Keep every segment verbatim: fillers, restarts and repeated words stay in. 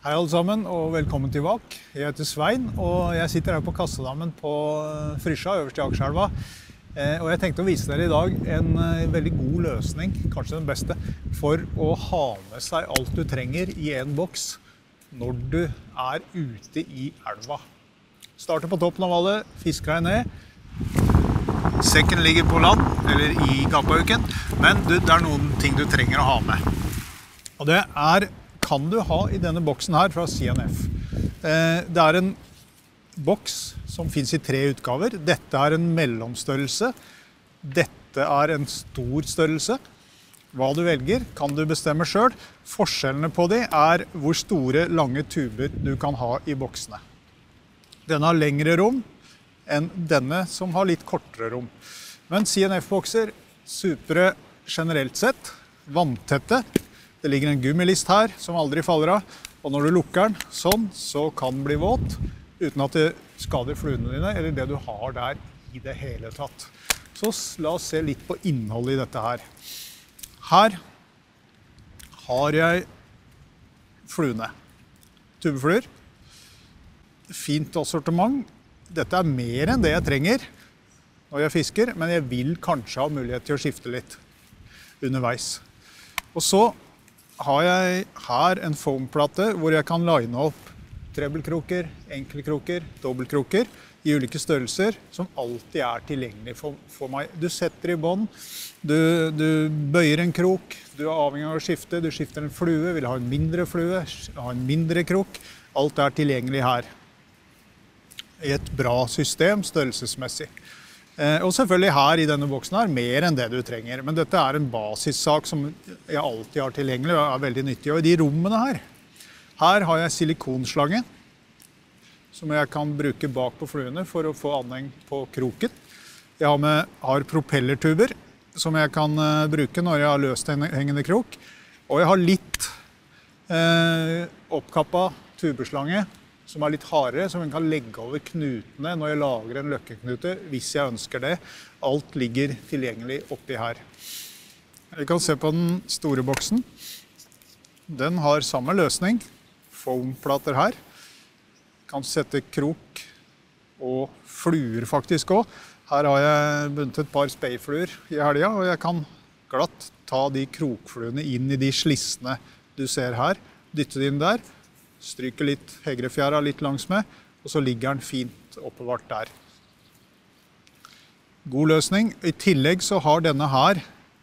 Hei alle sammen, og velkommen til V A K. Jeg heter Svein, og jeg sitter her på Kassedammen på Frysja, øverst i Akerselva. Og jeg tenkte å vise dere i dag en veldig god løsning, kanskje den beste, for å ha med seg alt du trenger i en boks når du er ute i elva. Starter på toppen av vallet, fisker deg ned. Sekken ligger på land, eller i gapauken, men det er noen ting du trenger å ha med. Og det er kan du ha i denne boksen her fra C N F. Det er en boks som finnes i tre utgaver. Dette er en mellomstørrelse. Dette er en stor størrelse. Hva du velger kan du bestemme selv. Forskjellene på de er hvor store, lange tuber du kan ha i boksene. Denne har lengre rom enn denne som har litt kortere rom. Men C N F-bokser, supre generelt sett, vanntette. Det ligger en gummilist her som aldri faller av, og når du lukker den sånn, så kan den bli våt, uten at det skader fluene dine, eller det du har der i det hele tatt. Så la oss se litt på innholdet i dette her. Her har jeg fluene. Tubefluer. Fint assortiment. Dette er mer enn det jeg trenger når jeg fisker, men jeg vil kanskje ha mulighet til å skifte litt underveis. Og så har jeg her en foamplate hvor jeg kan line opp trebbelkroker, enkelkroker, dobbeltkroker i ulike størrelser som alltid er tilgjengelig for, for meg. Du setter i bånd, du, du bøyer en krok, du er avhengig av å skifte, du skifter en flue, vil ha en mindre flue, ha en mindre krok. Alt er tilgjengelig her. I et bra system størrelsesmessig. Og selvfølgelig her i denne boksen er mer enn det du trenger, men dette er en basissak som jeg alltid har tilgjengelig og er veldig nyttig. Og i de rommene her, her har jeg silikonslange som jeg kan bruke bak på fluene for å få anheng på kroken. Jeg har, med, har propellertuber som jeg kan uh, bruke når jeg har løst hengende krok. Og jeg har litt uh, oppkappet tubeslange som er litt hardere, som jeg kan legge over knutene når jeg lager en løkkeknute, hvis jeg ønsker det. Alt ligger tilgjengelig oppi her. Vi kan se på den store boksen. Den har samme løsning. Foamplater her. Kan sette krok og fluer faktisk også. Her har jeg bundet et par speifluer i helga, og jeg kan glatt ta de krokfluene inn i de slissene du ser her. Dytte de inn der. Stryker litt hegrefjæra litt langs med, og så ligger den fint oppbevart der. God løsning. I tillegg så har denne her,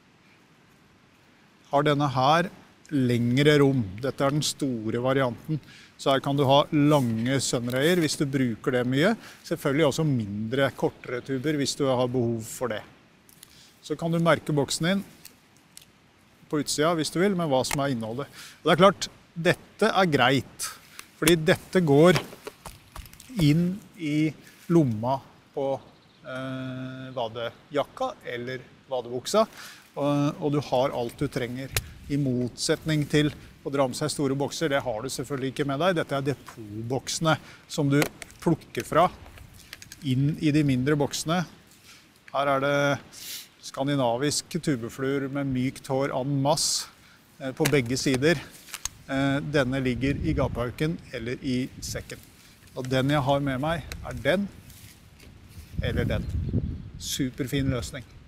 har denne her lengre rom. Dette er den store varianten. Så her kan du ha lange sønreier hvis du bruker det mye. Selvfølgelig også mindre, kortere tuber hvis du har behov for det. Så kan du merke boksen din på utsida hvis du vil, med hva som er innholdet. Og det er klart, dette er greit, fordi dette går inn i lomma på eh, vadejakka eller vadebuksa, og, og du har alt du trenger. I motsetning til å dra med seg store bokser, det har du selvfølgelig ikke med deg. Dette er depotboksene som du plukker fra inn i de mindre boksene. Her er det skandinavisk tubefluer med mykt hår en masse eh, på begge sider. Denne ligger i gapauken eller i sekken. Og den jeg har med meg er den eller den. Superfin løsning.